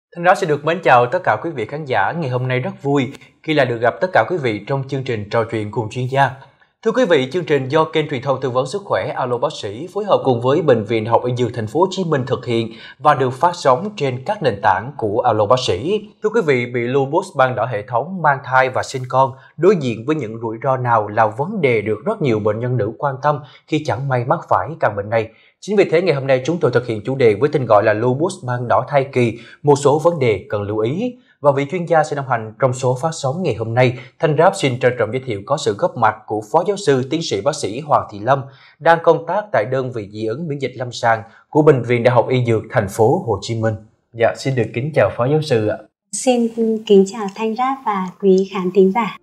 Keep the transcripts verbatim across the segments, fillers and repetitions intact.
Thân đó sẽ được mến chào tất cả quý vị khán giả. Ngày hôm nay rất vui khi lại được gặp tất cả quý vị trong chương trình trò chuyện cùng chuyên gia. Thưa quý vị, chương trình do kênh truyền thông tư vấn sức khỏe Alo Bác sĩ phối hợp cùng với Bệnh viện Đại học Y Dược Thành phố Hồ Chí Minh thực hiện và được phát sóng trên các nền tảng của Alo Bác sĩ. Thưa quý vị, bị lupus ban đỏ hệ thống, mang thai và sinh con đối diện với những rủi ro nào là vấn đề được rất nhiều bệnh nhân nữ quan tâm khi chẳng may mắc phải căn bệnh này. Chính vì thế ngày hôm nay chúng tôi thực hiện chủ đề với tên gọi là lupus ban đỏ thai kỳ, một số vấn đề cần lưu ý. Và vị chuyên gia sẽ đồng hành trong số phát sóng ngày hôm nay. Thanh Ráp xin trân trọng giới thiệu có sự góp mặt của Phó Giáo sư Tiến sĩ Bác sĩ Hoàng Thị Lâm, đang công tác tại đơn vị dị ứng miễn dịch lâm sàng của Bệnh viện Đại học Y Dược Thành phố Hồ Chí Minh. Dạ, xin được kính chào Phó Giáo sư ạ. Xin kính chào Thanh Ráp và quý khán thính giả.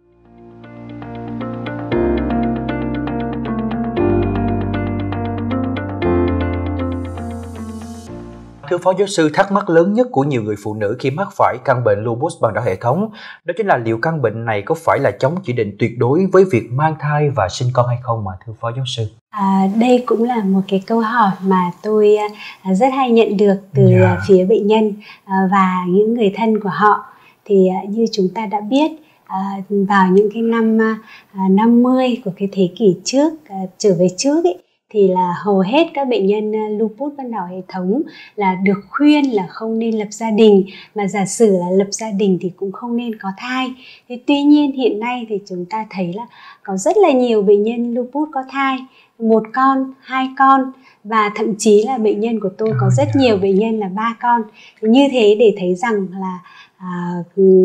Thưa Phó Giáo sư, thắc mắc lớn nhất của nhiều người phụ nữ khi mắc phải căn bệnh lupus ban đỏ hệ thống đó chính là liệu căn bệnh này có phải là chống chỉ định tuyệt đối với việc mang thai và sinh con hay không mà thưa Phó Giáo sư? À, đây cũng là một cái câu hỏi mà tôi à, rất hay nhận được từ yeah. phía bệnh nhân à, và những người thân của họ. Thì à, như chúng ta đã biết, à, vào những cái năm à, năm mươi của cái thế kỷ trước, à, trở về trước ấy, thì là hầu hết các bệnh nhân lupus ban đỏ hệ thống là được khuyên là không nên lập gia đình, mà giả sử là lập gia đình thì cũng không nên có thai. Thế tuy nhiên hiện nay thì chúng ta thấy là có rất là nhiều bệnh nhân lupus có thai, một con, hai con, và thậm chí là bệnh nhân của tôi có rất nhiều bệnh nhân là ba con. Như thế để thấy rằng là à,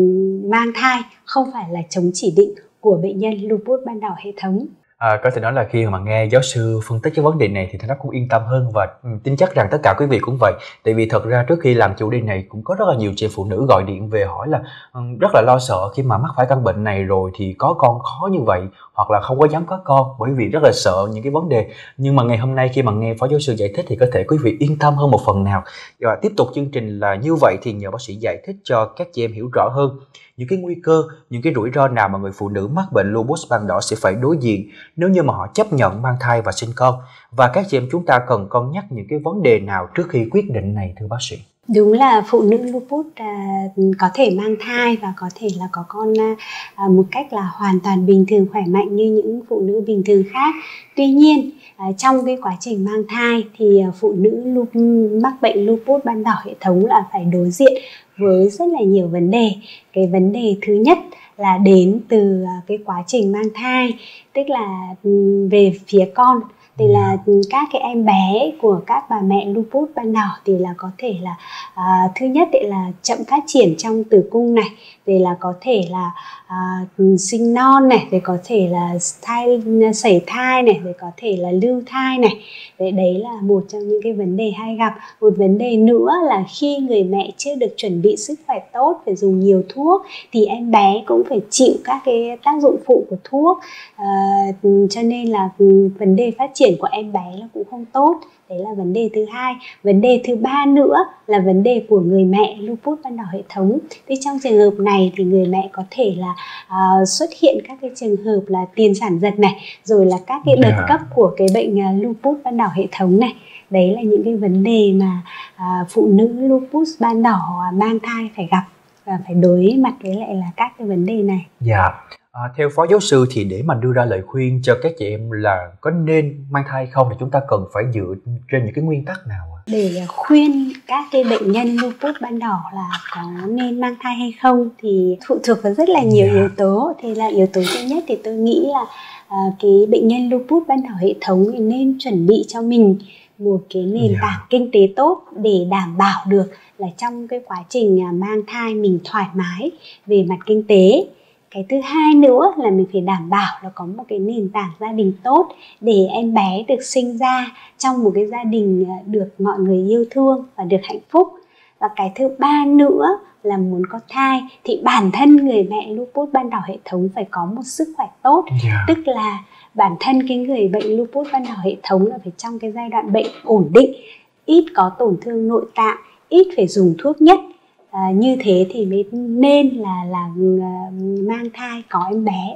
mang thai không phải là chống chỉ định của bệnh nhân lupus ban đỏ hệ thống. À, có thể nói là khi mà nghe giáo sư phân tích cái vấn đề này thì Thanh Đắc cũng yên tâm hơn và tin chắc rằng tất cả quý vị cũng vậy. Tại vì thật ra trước khi làm chủ đề này cũng có rất là nhiều chị phụ nữ gọi điện về hỏi là rất là lo sợ khi mà mắc phải căn bệnh này rồi thì có con khó như vậy, hoặc là không có dám có con bởi vì rất là sợ những cái vấn đề. Nhưng mà ngày hôm nay khi mà nghe Phó Giáo sư giải thích thì có thể quý vị yên tâm hơn một phần nào. Và tiếp tục chương trình là như vậy thì nhờ bác sĩ giải thích cho các chị em hiểu rõ hơn những cái nguy cơ, những cái rủi ro nào mà người phụ nữ mắc bệnh lupus ban đỏ sẽ phải đối diện nếu như mà họ chấp nhận mang thai và sinh con, và các chị em chúng ta cần cân nhắc những cái vấn đề nào trước khi quyết định này thưa bác sĩ? Đúng là phụ nữ lupus à, có thể mang thai và có thể là có con à, một cách là hoàn toàn bình thường, khỏe mạnh như những phụ nữ bình thường khác. Tuy nhiên à, trong cái quá trình mang thai thì à, phụ nữ lup, mắc bệnh lupus ban đỏ hệ thống là phải đối diện với rất là nhiều vấn đề. Cái vấn đề thứ nhất là đến từ à, cái quá trình mang thai, tức là về phía con. Thì là các cái em bé của các bà mẹ lupus ban đỏ thì là có thể là à, thứ nhất là chậm phát triển trong tử cung này, thì là có thể là à, sinh non này, thì có thể là thai sảy thai này, thì có thể là lưu thai này. Đấy, đấy là một trong những cái vấn đề hay gặp. Một vấn đề nữa là khi người mẹ chưa được chuẩn bị sức khỏe tốt, phải dùng nhiều thuốc, thì em bé cũng phải chịu các cái tác dụng phụ của thuốc, à, cho nên là vấn đề phát triển của em bé là cũng không tốt. Đấy là vấn đề thứ hai. Vấn đề thứ ba nữa là vấn đề của người mẹ lupus ban đỏ hệ thống. Thì trong trường hợp này thì người mẹ có thể là uh, xuất hiện các cái trường hợp là tiền sản giật này, rồi là các cái đợt cấp của cái bệnh uh, lupus ban đỏ hệ thống này. Đấy là những cái vấn đề mà uh, phụ nữ lupus ban đỏ uh, mang thai phải gặp và phải đối mặt với lại là các cái vấn đề này. Dạ. À, theo Phó Giáo sư thì để mà đưa ra lời khuyên cho các chị em là có nên mang thai không thì chúng ta cần phải dựa trên những cái nguyên tắc nào ạ? Để khuyên các cái bệnh nhân lupus ban đỏ là có nên mang thai hay không thì phụ thuộc vào rất là nhiều yeah. yếu tố. Thì là yếu tố thứ nhất thì tôi nghĩ là à, cái bệnh nhân lupus ban đỏ hệ thống thì nên chuẩn bị cho mình một cái nền yeah. tảng kinh tế tốt để đảm bảo được là trong cái quá trình mang thai mình thoải mái về mặt kinh tế. Cái thứ hai nữa là mình phải đảm bảo là có một cái nền tảng gia đình tốt để em bé được sinh ra trong một cái gia đình được mọi người yêu thương và được hạnh phúc. Và cái thứ ba nữa là muốn có thai thì bản thân người mẹ lupus ban đỏ hệ thống phải có một sức khỏe tốt. Yeah. Tức là bản thân cái người bệnh lupus ban đỏ hệ thống là phải trong cái giai đoạn bệnh ổn định, ít có tổn thương nội tạng, ít phải dùng thuốc nhất. À, như thế thì mới nên là là uh, mang thai có em bé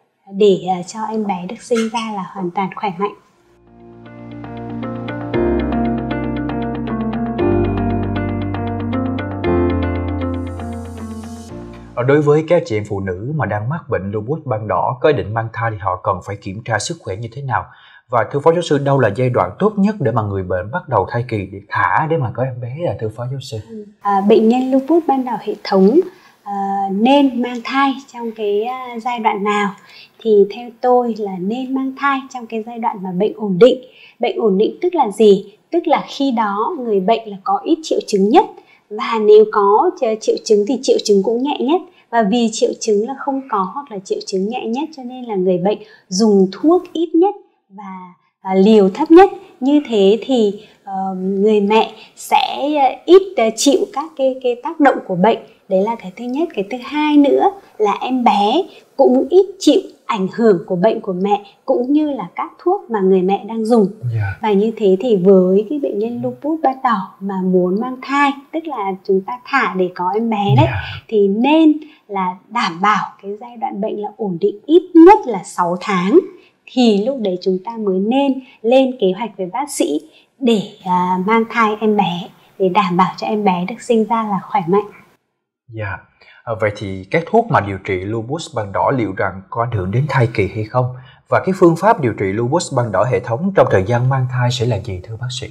để uh, cho em bé được sinh ra là hoàn toàn khỏe mạnh. Ờ, Đối với các chị em phụ nữ mà đang mắc bệnh lupus ban đỏ có ý định mang thai thì họ cần phải kiểm tra sức khỏe như thế nào? Và thưa Phó Giáo sư, đâu là giai đoạn tốt nhất để mà người bệnh bắt đầu thai kỳ để thả để mà có em bé à, thưa Phó Giáo sư? À, bệnh nhân lupus ban đỏ hệ thống à, nên mang thai trong cái à, giai đoạn nào? Thì theo tôi là nên mang thai trong cái giai đoạn mà bệnh ổn định. Bệnh ổn định tức là gì? Tức là khi đó người bệnh là có ít triệu chứng nhất, và nếu có triệu chứng thì triệu chứng cũng nhẹ nhất. Và vì triệu chứng là không có hoặc là triệu chứng nhẹ nhất cho nên là người bệnh dùng thuốc ít nhất và à, liều thấp nhất. Như thế thì uh, người mẹ sẽ ít uh, chịu các cái, cái tác động của bệnh. Đấy là cái thứ nhất. Cái thứ hai nữa là em bé cũng ít chịu ảnh hưởng của bệnh của mẹ cũng như là các thuốc mà người mẹ đang dùng. Yeah. Và như thế thì với cái bệnh nhân lupus ban đỏ mà muốn mang thai, tức là chúng ta thả để có em bé đấy, yeah. thì nên là đảm bảo cái giai đoạn bệnh là ổn định ít nhất là sáu tháng. Thì lúc đấy chúng ta mới nên lên kế hoạch với bác sĩ để à, mang thai em bé, để đảm bảo cho em bé được sinh ra là khỏe mạnh. Dạ. Yeah. À, vậy thì các thuốc mà điều trị lupus ban đỏ liệu rằng có ảnh hưởng đến thai kỳ hay không? Và cái phương pháp điều trị lupus ban đỏ hệ thống trong thời gian mang thai sẽ là gì thưa bác sĩ?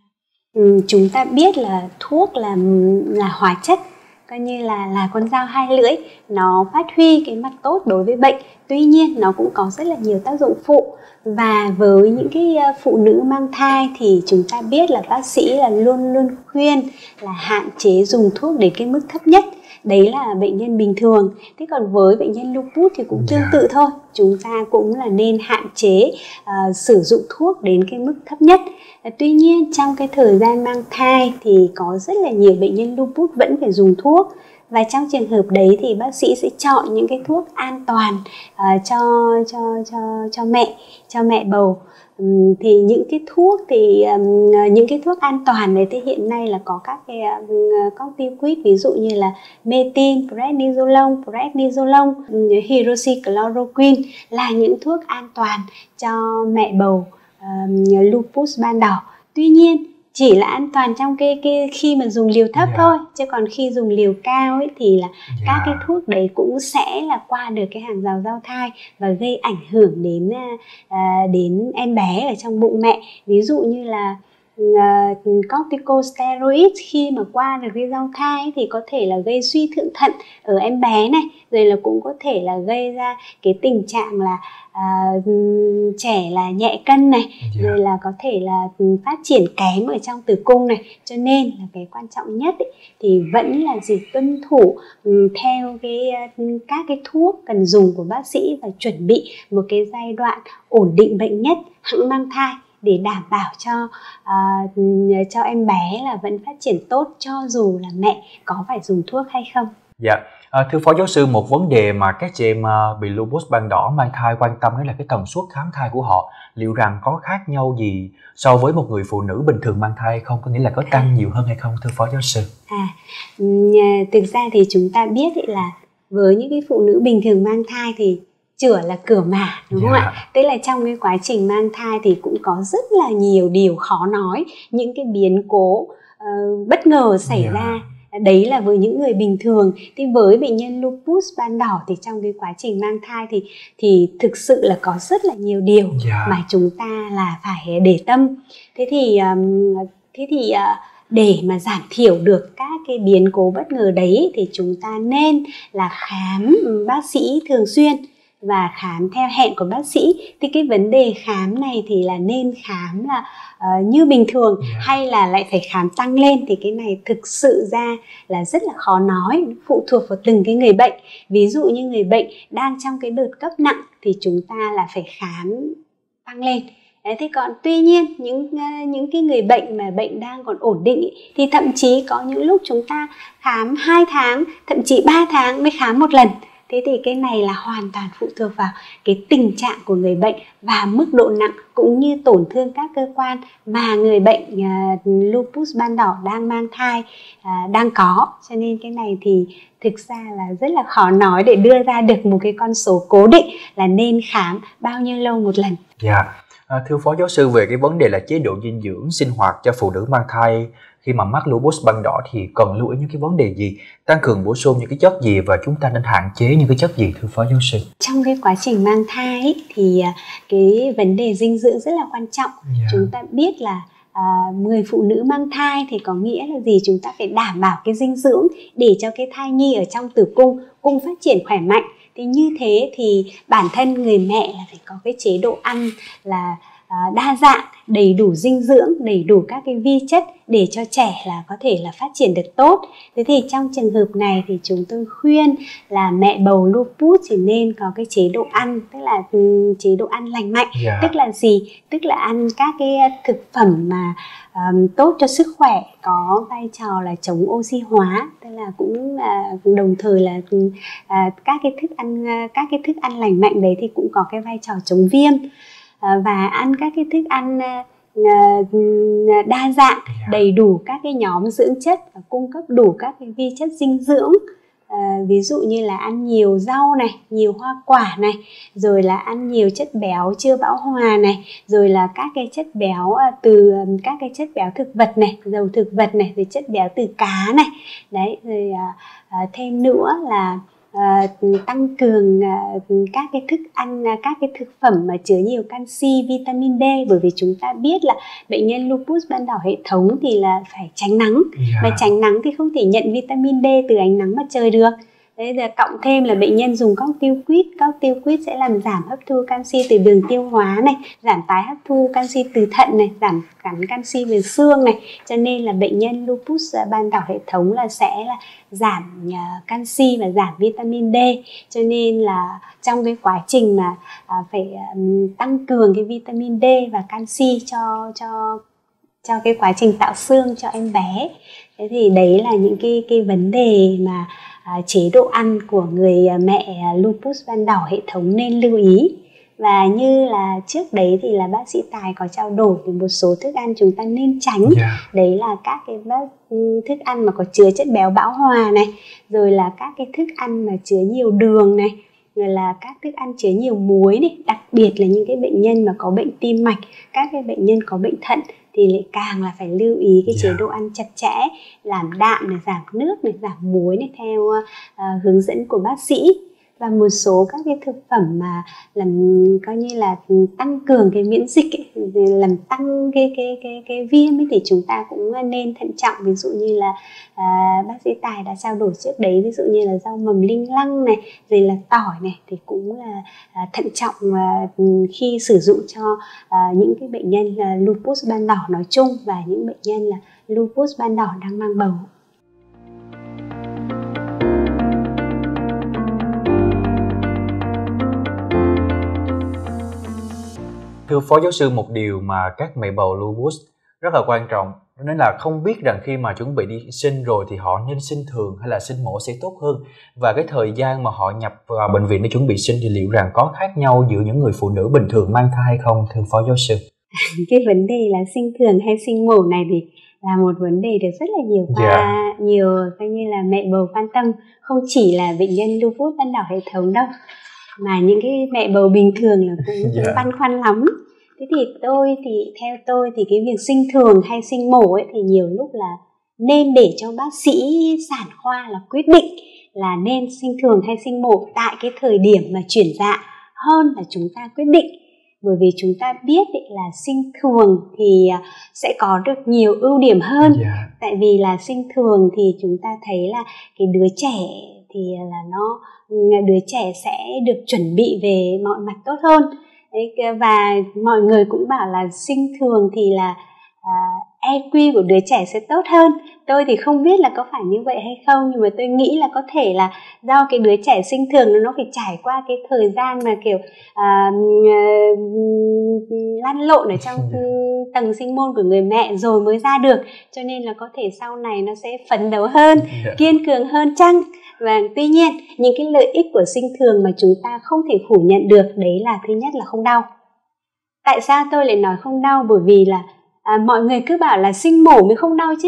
Ừ, chúng ta biết là thuốc là là hóa chất, coi như là là con dao hai lưỡi, nó phát huy cái mặt tốt đối với bệnh, tuy nhiên nó cũng có rất là nhiều tác dụng phụ. Và với những cái phụ nữ mang thai thì chúng ta biết là bác sĩ là luôn luôn khuyên là hạn chế dùng thuốc đến cái mức thấp nhất. Đấy là bệnh nhân bình thường. Thế còn với bệnh nhân lupus thì cũng tương tự thôi. Chúng ta cũng là nên hạn chế uh, sử dụng thuốc đến cái mức thấp nhất. uh, Tuy nhiên trong cái thời gian mang thai thì có rất là nhiều bệnh nhân lupus vẫn phải dùng thuốc. Và trong trường hợp đấy thì bác sĩ sẽ chọn những cái thuốc an toàn uh, cho, cho, cho, cho mẹ, cho mẹ bầu. Um, thì những cái thuốc thì um, những cái thuốc an toàn này thì hiện nay là có các cái um, corticoid, ví dụ như là metin, prednisolone, prednisolone, hydroxychloroquine là những thuốc an toàn cho mẹ bầu um, lupus ban đỏ. Tuy nhiên chỉ là an toàn trong cái, cái khi mà dùng liều thấp yeah. thôi, chứ còn khi dùng liều cao ấy thì là yeah. các cái thuốc đấy cũng sẽ là qua được cái hàng rào giao thai và gây ảnh hưởng đến à, đến em bé ở trong bụng mẹ. Ví dụ như là uh, corticosteroid khi mà qua được cái giao thai ấy, thì có thể là gây suy thượng thận ở em bé này, rồi là cũng có thể là gây ra cái tình trạng là uh, trẻ là nhẹ cân này, yeah. rồi là có thể là phát triển kém ở trong tử cung này. Cho nên là cái quan trọng nhất ấy, thì vẫn là gì tuân thủ um, theo cái uh, các cái thuốc cần dùng của bác sĩ và chuẩn bị một cái giai đoạn ổn định bệnh nhất hẵng mang thai để đảm bảo cho uh, cho em bé là vẫn phát triển tốt cho dù là mẹ có phải dùng thuốc hay không. Dạ, à, thưa Phó Giáo sư, một vấn đề mà các chị em uh, bị lupus ban đỏ mang thai quan tâm đó là cái tần suất khám thai của họ. Liệu rằng có khác nhau gì so với một người phụ nữ bình thường mang thai không? Có nghĩa là có tăng à. nhiều hơn hay không thưa Phó Giáo sư? À, thực ra thì chúng ta biết là với những cái phụ nữ bình thường mang thai thì chửa là cửa mà, đúng yeah. không ạ? Tức là trong cái quá trình mang thai thì cũng có rất là nhiều điều khó nói, những cái biến cố uh, bất ngờ xảy yeah. ra. Đấy là với những người bình thường. Thì với bệnh nhân lupus ban đỏ thì trong cái quá trình mang thai thì thì thực sự là có rất là nhiều điều yeah. mà chúng ta là phải để tâm. Thế thì um, thế thì uh, để mà giảm thiểu được các cái biến cố bất ngờ đấy thì chúng ta nên là khám bác sĩ thường xuyên và khám theo hẹn của bác sĩ. Thì cái vấn đề khám này thì là nên khám là uh, như bình thường yeah. hay là lại phải khám tăng lên, thì cái này thực sự ra là rất là khó nói, phụ thuộc vào từng cái người bệnh. Ví dụ như người bệnh đang trong cái đợt cấp nặng thì chúng ta là phải khám tăng lên. Đấy, thế còn tuy nhiên những uh, những cái người bệnh mà bệnh đang còn ổn định ý, thì thậm chí có những lúc chúng ta khám hai tháng, thậm chí ba tháng mới khám một lần. Thế thì cái này là hoàn toàn phụ thuộc vào cái tình trạng của người bệnh và mức độ nặng cũng như tổn thương các cơ quan mà người bệnh uh, lupus ban đỏ đang mang thai uh, đang có. Cho nên cái này thì thực ra là rất là khó nói để đưa ra được một cái con số cố định là nên khám bao nhiêu lâu một lần. Dạ. À, thưa Phó Giáo sư, về cái vấn đề là chế độ dinh dưỡng sinh hoạt cho phụ nữ mang thai khi mà mắc lupus ban đỏ thì cần lưu ý những cái vấn đề gì, tăng cường bổ sung những cái chất gì và chúng ta nên hạn chế những cái chất gì thưa Phó Giáo sư? Trong cái quá trình mang thai ấy, thì cái vấn đề dinh dưỡng rất là quan trọng. Yeah. Chúng ta biết là à, người phụ nữ mang thai thì có nghĩa là gì? Chúng ta phải đảm bảo cái dinh dưỡng để cho cái thai nhi ở trong tử cung cung phát triển khỏe mạnh. Thì như thế thì bản thân người mẹ là phải có cái chế độ ăn là à, đa dạng, đầy đủ dinh dưỡng, đầy đủ các cái vi chất để cho trẻ là có thể là phát triển được tốt. Thế thì trong trường hợp này thì chúng tôi khuyên là mẹ bầu lupus thì nên có cái chế độ ăn, tức là um, chế độ ăn lành mạnh. Yeah. Tức là gì? Tức là ăn các cái thực phẩm mà um, tốt cho sức khỏe, có vai trò là chống oxy hóa, tức là cũng uh, đồng thời là uh, các cái thức ăn uh, các cái thức ăn lành mạnh đấy thì cũng có cái vai trò chống viêm. Và ăn các cái thức ăn đa dạng, đầy đủ các cái nhóm dưỡng chất và cung cấp đủ các cái vi chất dinh dưỡng. À, ví dụ như là ăn nhiều rau này, nhiều hoa quả này, rồi là ăn nhiều chất béo chưa bão hòa này, rồi là các cái chất béo từ các cái chất béo thực vật này, dầu thực vật này, rồi chất béo từ cá này. Đấy, rồi à, thêm nữa là À, tăng cường à, các cái thức ăn, à, các cái thực phẩm mà chứa nhiều canxi, vitamin D, bởi vì chúng ta biết là bệnh nhân lupus ban đỏ hệ thống thì là phải tránh nắng. Yeah. Mà tránh nắng thì không thể nhận vitamin D từ ánh nắng mặt trời được. Đấy, giờ cộng thêm là bệnh nhân dùng corticoid, corticoid sẽ làm giảm hấp thu canxi từ đường tiêu hóa này, giảm tái hấp thu canxi từ thận này, giảm gắn canxi về xương này, cho nên là bệnh nhân lupus ban đỏ hệ thống là sẽ là giảm uh, canxi và giảm vitamin D. Cho nên là trong cái quá trình mà uh, phải um, tăng cường cái vitamin D và canxi cho cho cho cái quá trình tạo xương cho em bé. Thế thì đấy là những cái cái vấn đề mà À, chế độ ăn của người mẹ lupus ban đỏ hệ thống nên lưu ý. Và như là trước đấy thì là bác sĩ Tài có trao đổi về một số thức ăn chúng ta nên tránh. Yeah. Đấy là các cái thức ăn mà có chứa chất béo bão hòa này, rồi là các cái thức ăn mà chứa nhiều đường này, rồi là các thức ăn chứa nhiều muối này, đặc biệt là những cái bệnh nhân mà có bệnh tim mạch, các cái bệnh nhân có bệnh thận thì lại càng là phải lưu ý cái chế độ ăn chặt chẽ, giảm đạm này, giảm nước này, giảm muối này theo uh, hướng dẫn của bác sĩ. Và một số các cái thực phẩm mà làm coi như là tăng cường cái miễn dịch ấy, làm tăng cái cái cái cái viêm ấy, thì chúng ta cũng nên thận trọng. Ví dụ như là à, bác sĩ Tài đã trao đổi trước đấy, ví dụ như là rau mầm linh lăng này, rồi là tỏi này, thì cũng là à, thận trọng à, khi sử dụng cho à, những cái bệnh nhân là lupus ban đỏ nói chung và những bệnh nhân là lupus ban đỏ đang mang bầu. Thưa Phó Giáo sư, một điều mà các mẹ bầu lupus rất là quan trọng, nên là không biết rằng khi mà chuẩn bị đi sinh rồi thì họ nên sinh thường hay là sinh mổ sẽ tốt hơn, và cái thời gian mà họ nhập vào bệnh viện để chuẩn bị sinh thì liệu rằng có khác nhau giữa những người phụ nữ bình thường mang thai hay không, thưa Phó Giáo sư? Cái vấn đề là sinh thường hay sinh mổ này thì là một vấn đề được rất là nhiều và yeah. nhiều coi như là mẹ bầu quan tâm, không chỉ là bệnh nhân lupus ban đỏ hệ thống đâu, mà những cái mẹ bầu bình thường là cũng, yeah. cũng băn khoăn lắm. Thế thì tôi thì theo tôi thì cái việc sinh thường hay sinh mổ ấy thì nhiều lúc là nên để cho bác sĩ sản khoa là quyết định là nên sinh thường hay sinh mổ tại cái thời điểm mà chuyển dạ, hơn là chúng ta quyết định. Bởi vì chúng ta biết ấy, là sinh thường thì sẽ có được nhiều ưu điểm hơn. Yeah. Tại vì là sinh thường thì chúng ta thấy là cái đứa trẻ thì là nó đứa trẻ sẽ được chuẩn bị về mọi mặt tốt hơn. Đấy, và mọi người cũng bảo là sinh thường thì là uh, e quy của đứa trẻ sẽ tốt hơn. Tôi thì không biết là có phải như vậy hay không, nhưng mà tôi nghĩ là có thể là do cái đứa trẻ sinh thường nó phải trải qua cái thời gian mà kiểu uh, uh, lăn lộn ở trong tầng sinh môn của người mẹ rồi mới ra được, cho nên là có thể sau này nó sẽ phấn đấu hơn, yeah. kiên cường hơn chăng. Và tuy nhiên những cái lợi ích của sinh thường mà chúng ta không thể phủ nhận được đấy là thứ nhất là không đau. Tại sao tôi lại nói không đau? Bởi vì là à, mọi người cứ bảo là sinh mổ mới không đau chứ.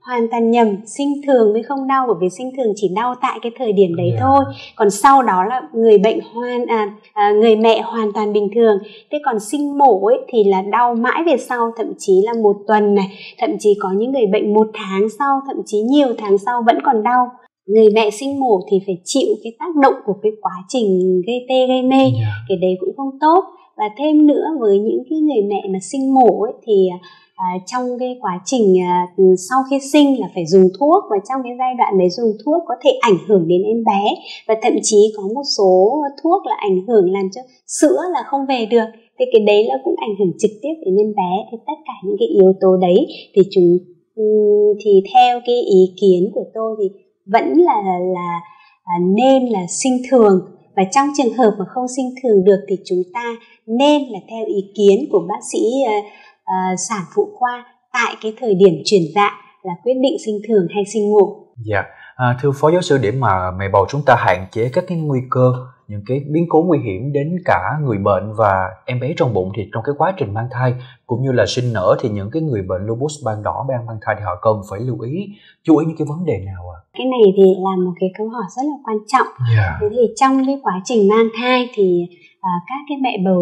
hoàn toàn nhầm. Sinh thường mới không đau, bởi vì sinh thường chỉ đau tại cái thời điểm đấy yeah. thôi. Còn sau đó là người bệnh hoàn à, à, người mẹ hoàn toàn bình thường. Thế còn sinh mổ ấy thì là đau mãi về sau, thậm chí là một tuần này, thậm chí có những người bệnh một tháng sau, thậm chí nhiều tháng sau vẫn còn đau. Người mẹ sinh mổ thì phải chịu cái tác động của cái quá trình gây tê gây mê, yeah. cái đấy cũng không tốt. Và thêm nữa, với những cái người mẹ mà sinh mổ ấy, thì à, trong cái quá trình à, sau khi sinh là phải dùng thuốc, và trong cái giai đoạn đấy dùng thuốc có thể ảnh hưởng đến em bé, và thậm chí có một số thuốc là ảnh hưởng làm cho sữa là không về được. Thì cái đấy là cũng ảnh hưởng trực tiếp đến em bé. Thì tất cả những cái yếu tố đấy thì chúng thì theo cái ý kiến của tôi thì vẫn là là à, nên là sinh thường. Và trong trường hợp mà không sinh thường được thì chúng ta nên là theo ý kiến của bác sĩ uh, uh, sản phụ khoa tại cái thời điểm chuyển dạ là quyết định sinh thường hay sinh mổ. Dạ, à, thưa Phó Giáo sư, để mà mẹ bầu chúng ta hạn chế các cái nguy cơ, những cái biến cố nguy hiểm đến cả người bệnh và em bé trong bụng, thì trong cái quá trình mang thai cũng như là sinh nở thì những cái người bệnh lupus ban đỏ đang mang thai thì họ cần phải lưu ý, chú ý những cái vấn đề nào ạ? À? Cái này thì là một cái câu hỏi rất là quan trọng. Yeah. Thế thì trong cái quá trình mang thai thì à, các cái mẹ bầu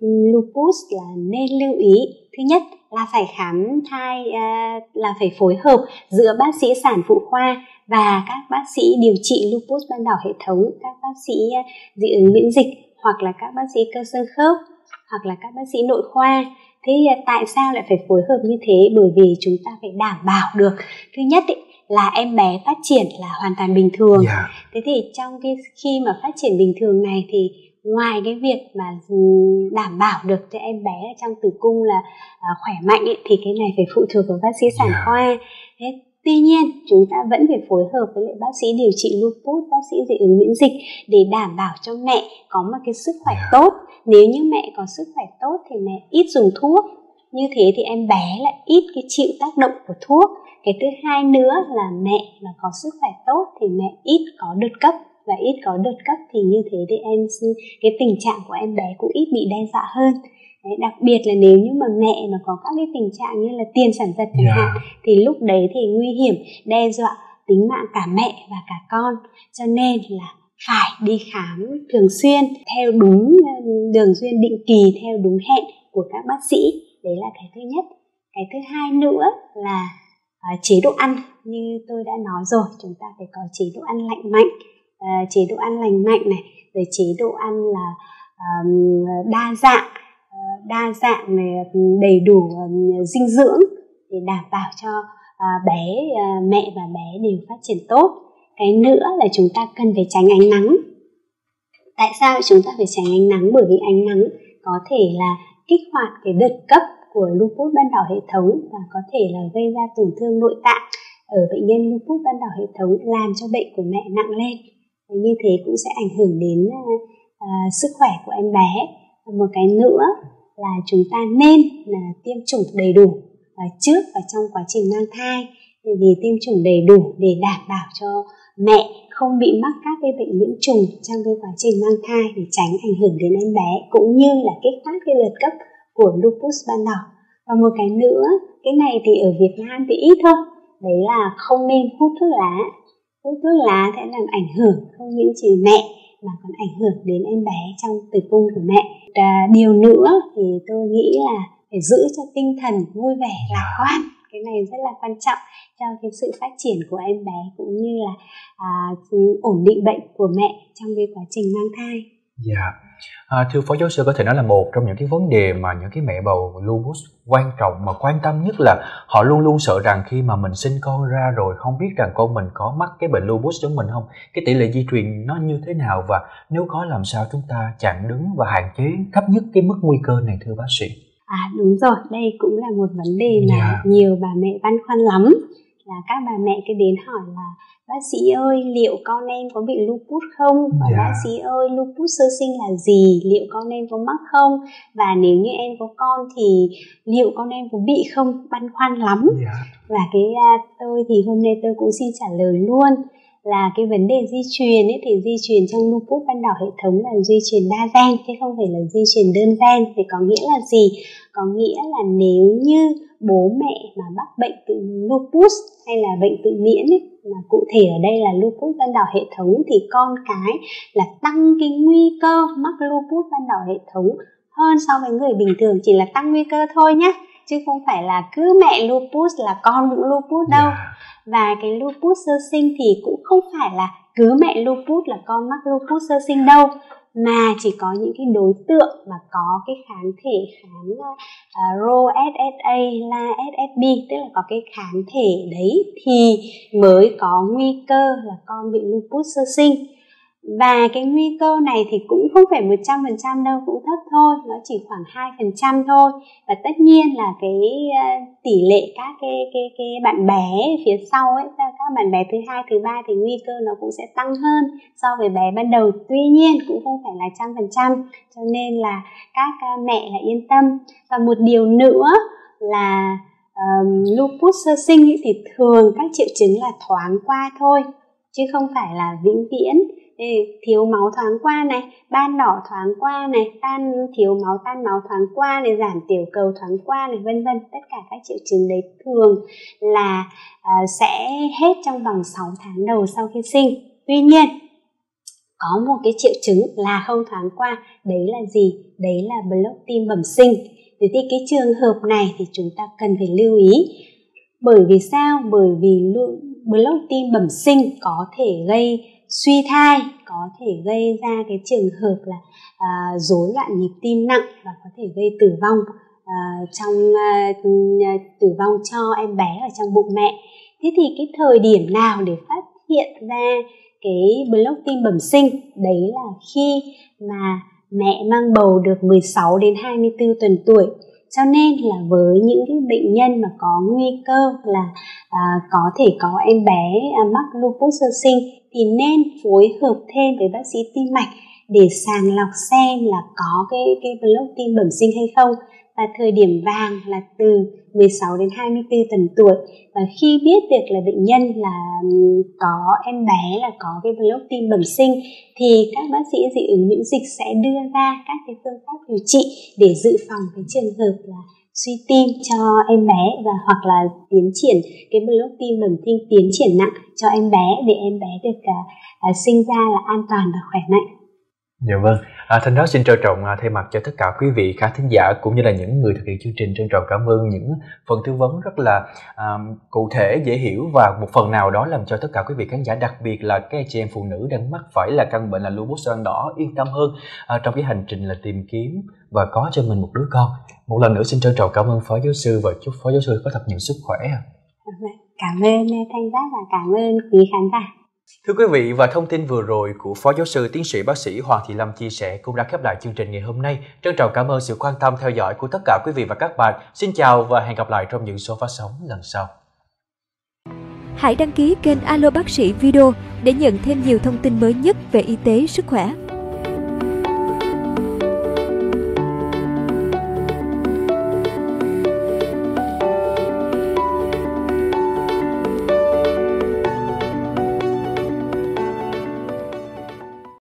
lupus là nên lưu ý. Thứ nhất là phải khám thai, à, là phải phối hợp giữa bác sĩ sản phụ khoa và các bác sĩ điều trị lupus ban đỏ hệ thống, các bác sĩ dị ứng miễn dịch, hoặc là các bác sĩ cơ xương khớp, hoặc là các bác sĩ nội khoa. Thế tại sao lại phải phối hợp như thế? Bởi vì chúng ta phải đảm bảo được, thứ nhất ý, là em bé phát triển là hoàn toàn bình thường. Yeah. Thế thì trong cái khi mà phát triển bình thường này thì ngoài cái việc mà đảm bảo được cho em bé ở trong tử cung là à, khỏe mạnh ấy, thì cái này phải phụ thuộc vào bác sĩ sản yeah. khoa. Thế tuy nhiên chúng ta vẫn phải phối hợp với lại bác sĩ điều trị lupus, bác sĩ dị ứng miễn dịch để đảm bảo cho mẹ có một cái sức khỏe yeah. tốt. Nếu như mẹ có sức khỏe tốt thì mẹ ít dùng thuốc, như thế thì em bé lại ít cái chịu tác động của thuốc. Cái thứ hai nữa là mẹ mà có sức khỏe tốt thì mẹ ít có đợt cấp, và ít có đợt cấp thì như thế thì em cái tình trạng của em bé cũng ít bị đe dọa hơn. Đấy, đặc biệt là nếu như mà mẹ mà có các cái tình trạng như là tiền sản giật chẳng yeah. hạn, thì lúc đấy thì nguy hiểm, đe dọa tính mạng cả mẹ và cả con. Cho nên là phải đi khám thường xuyên, theo đúng đường xuyên định kỳ, theo đúng hẹn của các bác sĩ. Đấy là cái thứ nhất. Cái thứ hai nữa là à, chế độ ăn. Như tôi đã nói rồi, chúng ta phải có chế độ ăn lành mạnh, à, chế độ ăn lành mạnh này, rồi chế độ ăn là um, đa dạng, uh, đa dạng này, đầy đủ um, dinh dưỡng để đảm bảo cho uh, bé, uh, mẹ và bé đều phát triển tốt. Cái nữa là chúng ta cần phải tránh ánh nắng. Tại sao chúng ta phải tránh ánh nắng? Bởi vì ánh nắng có thể là kích hoạt cái đợt cấp của lupus ban đỏ hệ thống và có thể là gây ra tổn thương nội tạng ở bệnh nhân lupus ban đỏ hệ thống, làm cho bệnh của mẹ nặng lên. Và như thế cũng sẽ ảnh hưởng đến uh, sức khỏe của em bé. Và một cái nữa là chúng ta nên là tiêm chủng đầy đủ uh, trước và trong quá trình mang thai. Vì tiêm chủng đầy đủ để đảm bảo cho mẹ không bị mắc các cái bệnh nhiễm trùng trong cái quá trình mang thai, để tránh ảnh hưởng đến em bé, cũng như là kích phát cái đợt cấp của lupus ban đỏ. Và một cái nữa, cái này thì ở Việt Nam thì ít thôi, đấy là không nên hút thuốc lá. Hút thuốc lá sẽ làm ảnh hưởng không những chỉ mẹ mà còn ảnh hưởng đến em bé trong tử cung của mẹ. À, điều nữa thì tôi nghĩ là phải giữ cho tinh thần vui vẻ, lạc quan. Cái này rất là quan trọng cho cái sự phát triển của em bé, cũng như là à, ổn định bệnh của mẹ trong cái quá trình mang thai. Dạ. Yeah. À, thưa Phó Giáo sư, có thể nói là một trong những cái vấn đề mà những cái mẹ bầu lupus quan trọng mà quan tâm nhất là họ luôn luôn sợ rằng khi mà mình sinh con ra rồi không biết rằng con mình có mắc cái bệnh lupus giống mình không, cái tỷ lệ di truyền nó như thế nào, và nếu có làm sao chúng ta chặn đứng và hạn chế thấp nhất cái mức nguy cơ này, thưa bác sĩ? À đúng rồi, đây cũng là một vấn đề mà yeah. nhiều bà mẹ băn khoăn lắm. Là các bà mẹ cứ đến hỏi là bác sĩ ơi, liệu con em có bị lupus không? Và yeah. bác sĩ ơi, lupus sơ sinh là gì? Liệu con em có mắc không? Và nếu như em có con thì liệu con em có bị không? Băn khoăn lắm. Yeah. Và cái tôi thì hôm nay tôi cũng xin trả lời luôn là cái vấn đề di truyền ấy, thì di truyền trong lupus ban đỏ hệ thống là di truyền đa gen, chứ không phải là di truyền đơn gen. Thì có nghĩa là gì? Có nghĩa là nếu như bố mẹ mà mắc bệnh tự lupus hay là bệnh tự miễn ấy, mà cụ thể ở đây là lupus ban đỏ hệ thống, thì con cái là tăng cái nguy cơ mắc lupus ban đỏ hệ thống hơn so với người bình thường, chỉ là tăng nguy cơ thôi nhé, chứ không phải là cứ mẹ lupus là con cũng lupus đâu. Yeah. Và cái lupus sơ sinh thì cũng không phải là cứ mẹ lupus là con mắc lupus sơ sinh đâu, mà chỉ có những cái đối tượng mà có cái kháng thể kháng uh, R O S S A, L A S S B, tức là có cái kháng thể đấy thì mới có nguy cơ là con bị lupus sơ sinh. Và cái nguy cơ này thì cũng không phải một trăm phần trăm đâu, cũng thấp thôi, nó chỉ khoảng hai phần trăm thôi. Và tất nhiên là cái uh, tỷ lệ các cái, cái, cái bạn bé phía sau ấy, các bạn bé thứ hai, thứ ba thì nguy cơ nó cũng sẽ tăng hơn so với bé ban đầu. Tuy nhiên cũng không phải là trăm phần trăm, cho nên là các uh, mẹ là yên tâm. Và một điều nữa là um, lupus sơ sinh ấy, thì thường các triệu chứng là thoáng qua thôi, chứ không phải là vĩnh viễn. Thiếu máu thoáng qua này, ban đỏ thoáng qua này, tan thiếu máu tan máu thoáng qua này, giảm tiểu cầu thoáng qua này, vân vân. Tất cả các triệu chứng đấy thường là uh, sẽ hết trong vòng sáu tháng đầu sau khi sinh. Tuy nhiên có một cái triệu chứng là không thoáng qua, đấy là gì? Đấy là block tim bẩm sinh. Thế thì cái trường hợp này thì chúng ta cần phải lưu ý. Bởi vì sao? Bởi vì block tim bẩm sinh có thể gây suy thai, có thể gây ra cái trường hợp là à, rối loạn nhịp tim nặng và có thể gây tử vong à, trong à, tử vong cho em bé ở trong bụng mẹ. Thế thì cái thời điểm nào để phát hiện ra cái block tim bẩm sinh? Đấy là khi mà mẹ mang bầu được mười sáu đến hai mươi tư tuần tuổi. Cho nên là với những cái bệnh nhân mà có nguy cơ là à, có thể có em bé à, mắc lupus sơ sinh thì nên phối hợp thêm với bác sĩ tim mạch để sàng lọc xem là có cái, cái block tim bẩm sinh hay không. Và thời điểm vàng là từ mười sáu đến hai mươi tư tuần tuổi. Và khi biết được là bệnh nhân là có em bé là có cái block tim bẩm sinh thì các bác sĩ dị ứng miễn dịch sẽ đưa ra các cái phương pháp điều trị để dự phòng cái trường hợp là suy tim cho em bé, và hoặc là tiến triển cái block tim bẩm sinh tiến triển nặng cho em bé để em bé được uh, sinh ra là an toàn và khỏe mạnh. Dạ vâng, à, Thanh Đó xin trân trọng à, thay mặt cho tất cả quý vị khán thính giả cũng như là những người thực hiện chương trình, trân trọng cảm ơn những phần tư vấn rất là à, cụ thể, dễ hiểu và một phần nào đó làm cho tất cả quý vị khán giả, đặc biệt là các chị em phụ nữ đang mắc phải là căn bệnh là lupus ban đỏ yên tâm hơn à, trong cái hành trình là tìm kiếm và có cho mình một đứa con. Một lần nữa xin trân trọng cảm ơn Phó Giáo sư và chúc Phó Giáo sư có thật nhiều sức khỏe. Cảm ơn Thanh Giác và cảm ơn quý khán giả. Thưa quý vị, và thông tin vừa rồi của Phó Giáo sư Tiến sĩ Bác sĩ Hoàng Thị Lâm chia sẻ cũng đã khép lại chương trình ngày hôm nay. Trân trọng cảm ơn sự quan tâm theo dõi của tất cả quý vị và các bạn. Xin chào và hẹn gặp lại trong những số phát sóng lần sau. Hãy đăng ký kênh Alo Bác sĩ Video để nhận thêm nhiều thông tin mới nhất về y tế, sức khỏe.